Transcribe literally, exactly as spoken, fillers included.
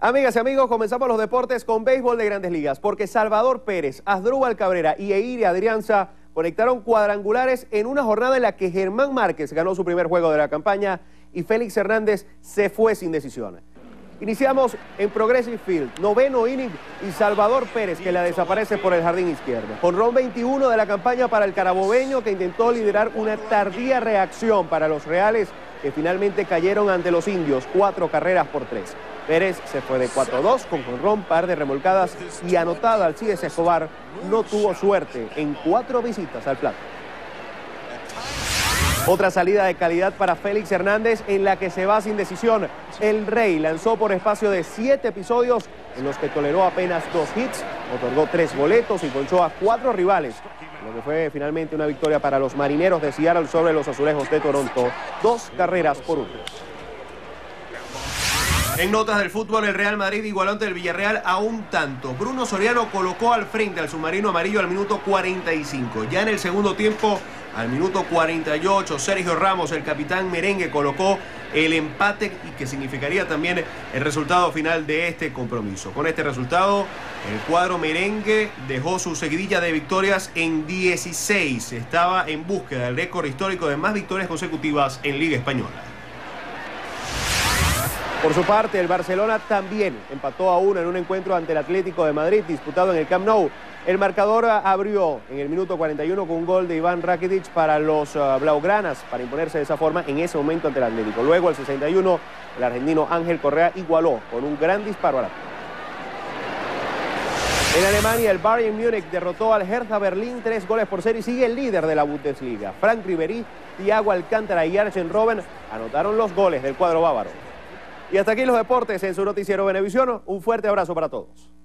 Amigas y amigos, comenzamos los deportes con béisbol de Grandes Ligas, porque Salvador Pérez, Asdrúbal Cabrera y Ehire Adrianza conectaron cuadrangulares en una jornada en la que Germán Márquez ganó su primer juego de la campaña y Félix Hernández se fue sin decisión. Iniciamos en Progressive Field, noveno inning y Salvador Pérez que la desaparece por el jardín izquierdo. Jonrón veintiuno de la campaña para el carabobeño que intentó liderar una tardía reacción para los Reales que finalmente cayeron ante los indios, cuatro carreras por tres. Pérez se fue de cuatro a dos con jonrón, par de remolcadas y anotada Alcides Escobar. No tuvo suerte en cuatro visitas al plato. Otra salida de calidad para Félix Hernández en la que se va sin decisión. El Rey lanzó por espacio de siete episodios en los que toleró apenas dos hits, otorgó tres boletos y ponchó a cuatro rivales, lo que fue finalmente una victoria para los Marineros de Seattle sobre los Azulejos de Toronto, dos carreras por uno. En notas del fútbol, el Real Madrid igualó ante el Villarreal a un tanto. Bruno Soriano colocó al frente al submarino amarillo al minuto cuarenta y cinco. Ya en el segundo tiempo, al minuto cuarenta y ocho, Sergio Ramos, el capitán merengue, colocó el empate y que significaría también el resultado final de este compromiso. Con este resultado, el cuadro merengue dejó su seguidilla de victorias en dieciséis. Estaba en búsqueda del récord histórico de más victorias consecutivas en Liga Española. Por su parte, el Barcelona también empató a uno en un encuentro ante el Atlético de Madrid disputado en el Camp Nou. El marcador abrió en el minuto cuarenta y uno con un gol de Iván Rakitic para los uh, blaugranas para imponerse de esa forma en ese momento ante el Atlético. Luego, al sesenta y uno, el argentino Ángel Correa igualó con un gran disparo al arco. En Alemania, el Bayern Múnich derrotó al Hertha Berlín tres goles por cero y sigue el líder de la Bundesliga. Frank Ribéry, Thiago Alcántara y Arjen Robben anotaron los goles del cuadro bávaro. Y hasta aquí los deportes en su noticiero Venevisión. Un fuerte abrazo para todos.